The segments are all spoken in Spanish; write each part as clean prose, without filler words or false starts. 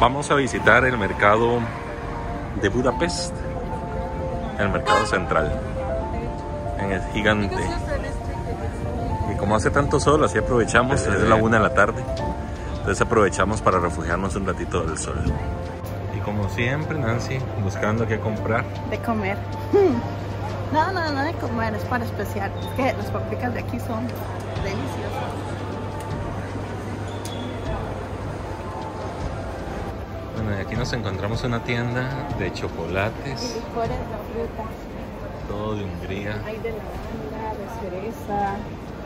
Vamos a visitar el mercado de Budapest, el mercado central. Es gigante. Y como hace tanto sol, así aprovechamos, es la 1 de la tarde. Entonces aprovechamos para refugiarnos un ratito del sol. Y como siempre, Nancy, buscando qué comprar. De comer. No de comer, es para especial. Es que las papitas de aquí son deliciosas. Bueno, y aquí nos encontramos una tienda de chocolates. Y licores de fruta. Todo de Hungría. Hay de lavanda, de cereza.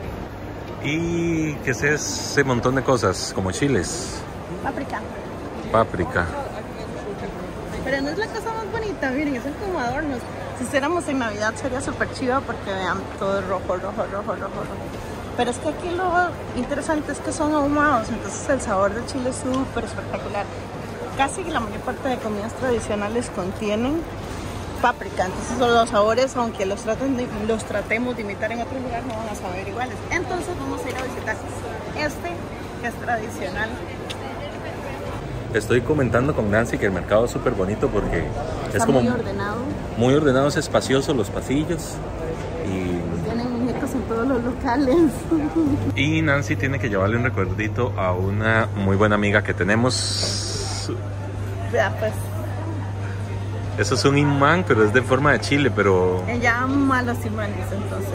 Y que es ese montón de cosas, como chiles. Páprica. Pero no es la cosa más bonita, miren, es como adornos. Si hiciéramos en Navidad sería súper chido porque vean, todo rojo. Pero es que aquí lo interesante es que son ahumados, entonces el sabor del chile es súper espectacular. Casi la mayor parte de comidas tradicionales contienen páprica, entonces los sabores, aunque los tratemos de imitar en otro lugar, no van a saber iguales. Entonces vamos a ir a visitar este, que es tradicional. Estoy comentando con Nancy que el mercado es súper bonito porque Está es como muy ordenado. Muy ordenado, es espacioso los pasillos. Y tienen muñecos en todos los locales. Y Nancy tiene que llevarle un recuerdito a una muy buena amiga que tenemos. Ya, pues. Eso es un imán, pero es de forma de chile, pero... Ella ama los imanes, entonces.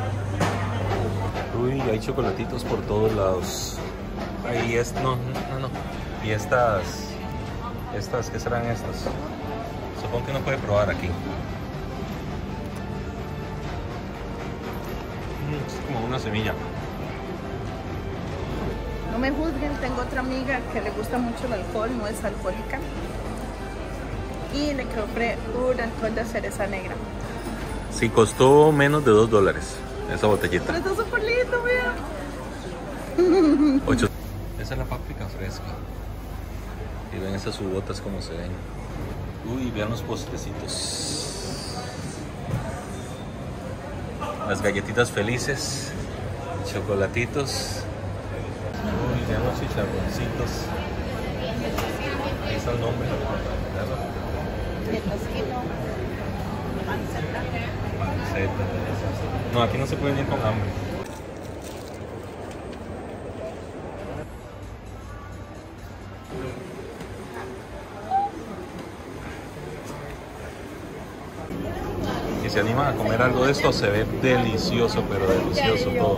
Uy, hay chocolatitos por todos lados. Ahí es... No. Y estas, ¿qué serán estas? Supongo que uno puede probar aquí. Es como una semilla. No me juzguen, tengo otra amiga que le gusta mucho el alcohol, no es alcohólica. Y le compré un alcohol de cereza negra. Sí, costó menos de $2 esa botellita. Pero está súper lindo, vean. 8. Esa es la páprica fresca. Y ven esas ubotas como se ven. Uy, vean los postecitos. Las galletitas felices. Chocolatitos. Uy, vean los chicharroncitos. Ahí está el nombre. Panceta. No, aquí no se puede ir con hambre. Si se animan a comer algo de esto, se ve delicioso, pero delicioso todo.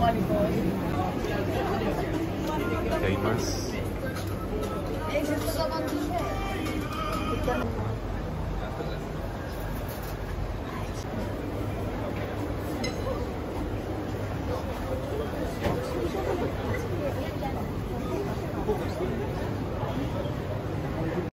¿Qué hay más?